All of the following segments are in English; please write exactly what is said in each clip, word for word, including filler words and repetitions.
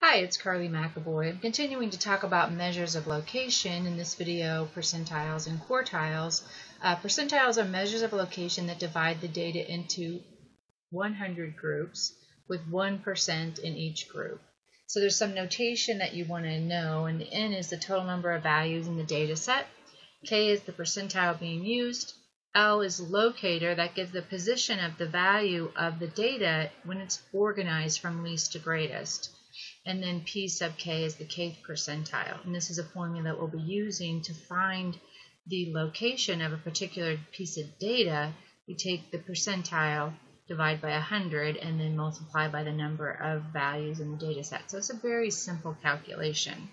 Hi, it's Carly McAvoy. I'm continuing to talk about measures of location in this video, percentiles and quartiles. Uh, percentiles are measures of location that divide the data into one hundred groups with one percent in each group. So there's some notation that you want to know, and the N is the total number of values in the data set. K is the percentile being used. L is locator, that gives the position of the value of the data when it's organized from least to greatest. And then P sub K is the kth percentile. And this is a formula that we'll be using to find the location of a particular piece of data. We take the percentile, divide by one hundred, and then multiply by the number of values in the data set. So it's a very simple calculation.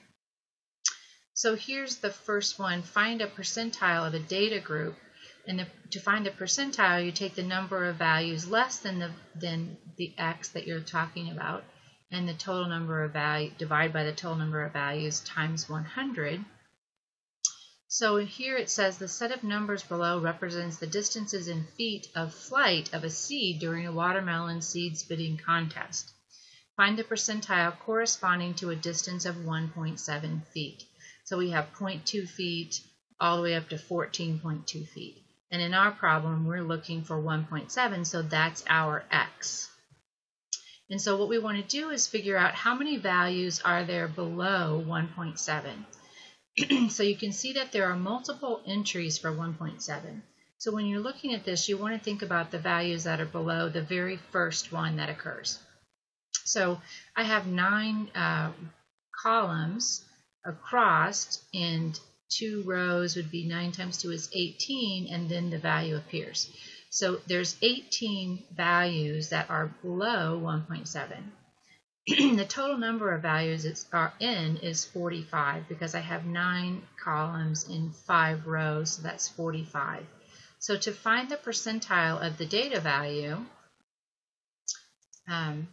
So here's the first one. Find a percentile of a data group. And the, to find the percentile, you take the number of values less than the, than the x that you're talking about, and the total number of value, divide by the total number of values times one hundred. So here it says the set of numbers below represents the distances in feet of flight of a seed during a watermelon seed spitting contest. Find the percentile corresponding to a distance of one point seven feet. So we have zero point two feet all the way up to fourteen point two feet. And in our problem, we're looking for one point seven, so that's our x. And so what we want to do is figure out how many values are there below one point seven. So you can see that there are multiple entries for one point seven. So when you're looking at this, you want to think about the values that are below the very first one that occurs. So I have nine uh, columns across, and two rows would be nine times two is eighteen, and then the value appears. So there's eighteen values that are below one point seven. The total number of values that are in is forty-five, because I have nine columns in five rows, so that's forty-five. So to find the percentile of the data value um,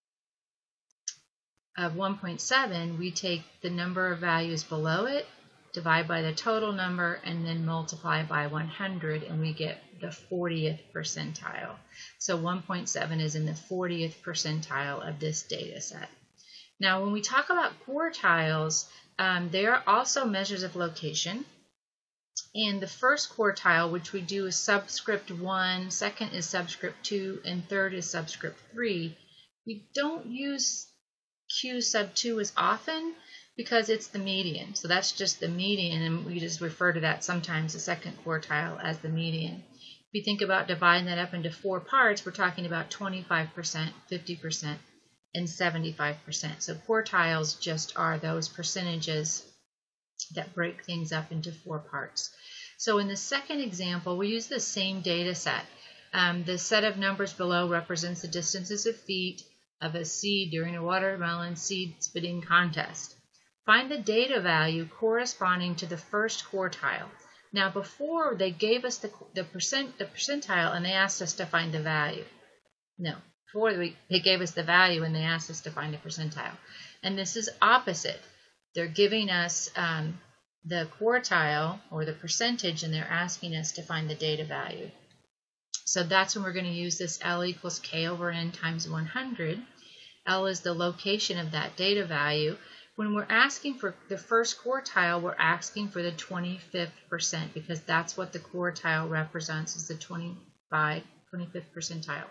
of one point seven, we take the number of values below it, divide by the total number, and then multiply by one hundred, and we get the fortieth percentile. So one point seven is in the fortieth percentile of this data set. Now when we talk about quartiles, um, they are also measures of location. And the first quartile, which we do is subscript one, second is subscript two, and third is subscript three. We don't use Q sub two as often, because it's the median. So that's just the median, and we just refer to that sometimes, the second quartile, as the median. If you think about dividing that up into four parts, we're talking about twenty-five percent, fifty percent, and seventy-five percent. So quartiles just are those percentages that break things up into four parts. So in the second example, we use the same data set. Um, the set of numbers below represents the distances of feet of a seed during a watermelon seed spitting contest. Find the data value corresponding to the first quartile. Now before, they gave us the, the, percent, the percentile and they asked us to find the value. No, before we, they gave us the value and they asked us to find the percentile. And this is opposite. They're giving us um, the quartile or the percentage, and they're asking us to find the data value. So that's when we're going to use this L equals K over N times one hundred. L is the location of that data value. When we're asking for the first quartile, we're asking for the twenty-fifth percent, because that's what the quartile represents, is the twenty-fifth percentile.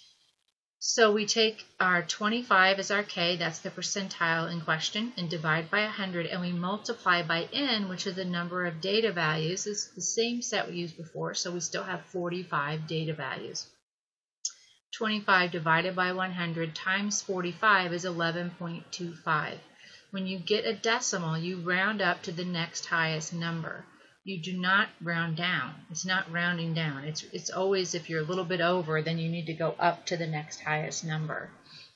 So we take our twenty-five as our K, that's the percentile in question, and divide by one hundred, and we multiply by N, which is the number of data values. It's the same set we used before, so we still have forty-five data values. twenty-five divided by one hundred times forty-five is eleven point two five. When you get a decimal, you round up to the next highest number. You do not round down. It's not rounding down. It's, it's always, if you're a little bit over, then you need to go up to the next highest number.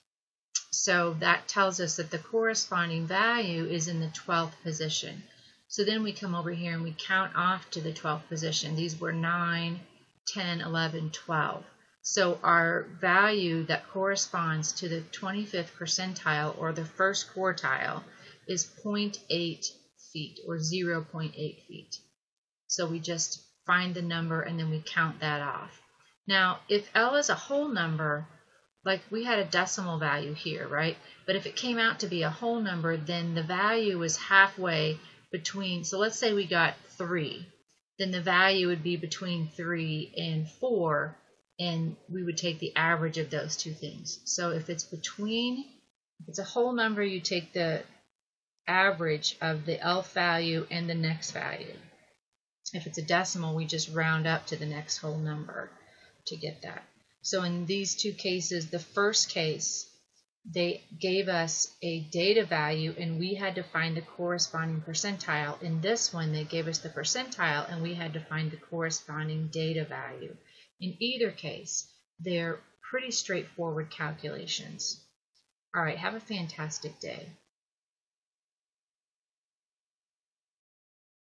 So that tells us that the corresponding value is in the twelfth position. So then we come over here and we count off to the twelfth position. These were nine, ten, eleven, twelve. So our value that corresponds to the twenty-fifth percentile, or the first quartile, is zero point eight feet, or zero point eight feet. So we just find the number and then we count that off. Now, if L is a whole number, like we had a decimal value here, right? But if it came out to be a whole number, then the value was halfway between, so let's say we got three, then the value would be between three and four, and we would take the average of those two things. So if it's between, if it's a whole number, you take the average of the elf value and the next value. If it's a decimal, we just round up to the next whole number to get that. So in these two cases, the first case, they gave us a data value and we had to find the corresponding percentile. In this one, they gave us the percentile and we had to find the corresponding data value. In either case, they're pretty straightforward calculations. All right, have a fantastic day.